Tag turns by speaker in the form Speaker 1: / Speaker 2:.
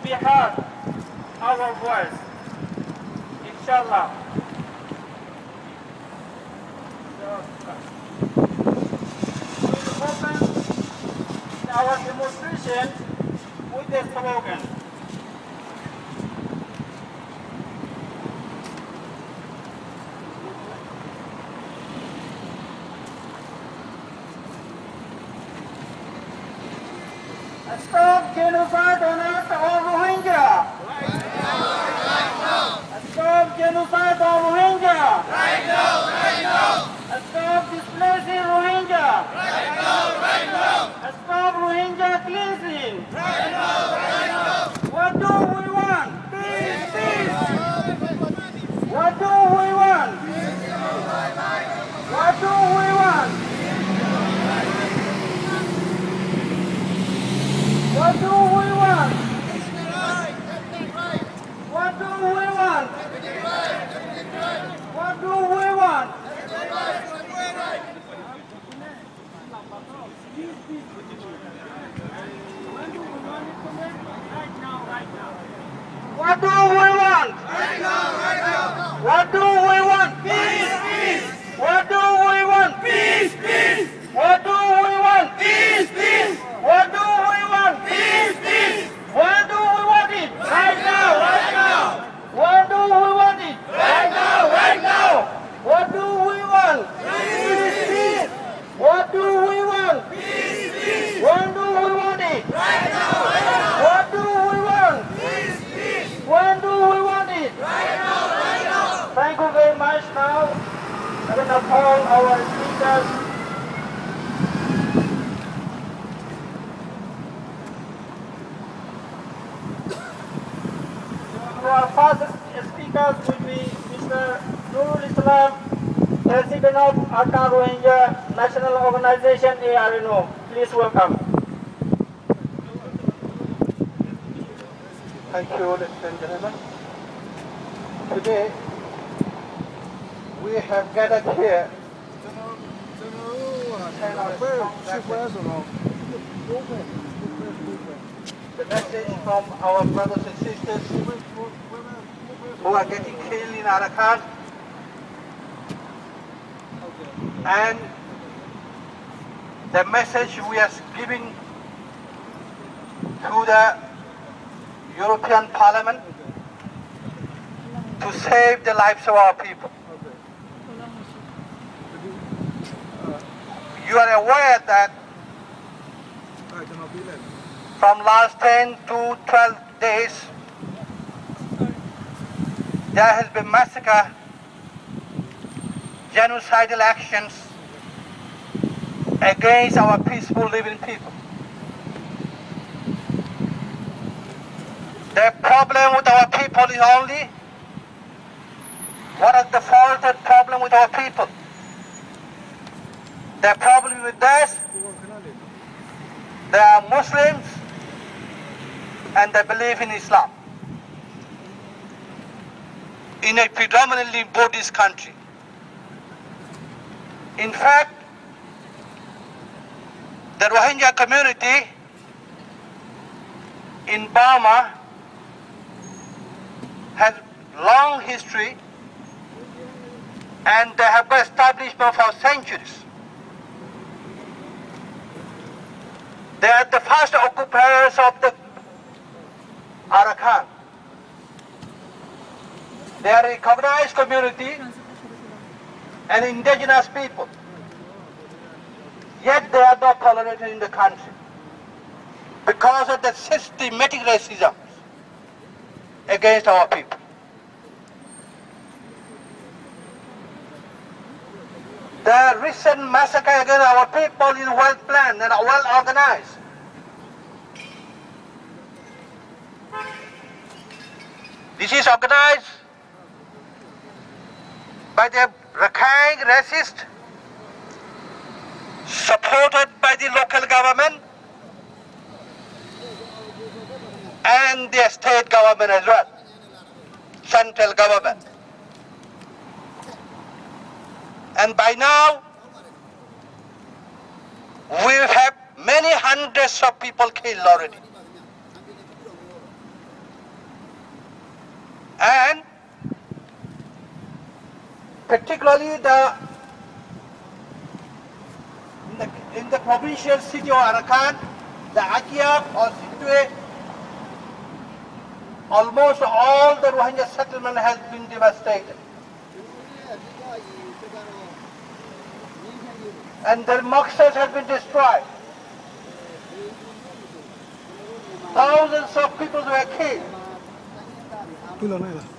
Speaker 1: be heard our voice, inshallah. We will open our demonstration with a slogan. Stop genocide on earth of Rohingya! Right now! Stop genocide on Rohingya! Right now! Stop displacing Rohingya! Right now! Stop Rohingya cleansing! Right now! What do we want? Peace! What do we want? What do we want? What do we want? What do we want? What do we want? What do we want? What do we want? Peace! What do we want? Peace! What do we want? Peace! What do we want? Peace! When do we want it? Right now! When do we want it? Right now! What do we want? Peace! What do we want? Peace! When do we want it? Right now! What do we want? Peace! When do we want it? Right now! Thank you very much. Now I'm going to call our speakers. Our first speakers will be Mr. Nurul Islam, President of Arkan Rohingya National Organization ARNO. Please welcome.
Speaker 2: Thank you, ladies and gentlemen. Today, we have gathered here the message from our brothers and sisters who are getting killed in Arakan, and the message we are giving to the European Parliament to save the lives of our people. You are aware that from last 10 to 12 days, there has been massacre, genocidal actions against our peaceful living people. The problem with our people is only, what is the faulted problem with our people? The problem with this, they are Muslims and they believe in Islam in a predominantly Buddhist country. In fact, the Rohingya community in Burma has long history and they have been establishment for centuries. They are the first occupiers of the Arakan. They are a recognized community and indigenous people. Yet they are not tolerated in the country because of the systematic racism against our people. The recent massacre against our people is well planned and well organized. This is organized by the Rakhine racists, supported by the local government and the state government as well, central government. And by now, we have many hundreds of people killed already. And particularly in the provincial city of Arakan, the Akiab or Sittwe, almost all the Rohingya settlement has been devastated. And their mosques have been destroyed. Thousands of people were killed.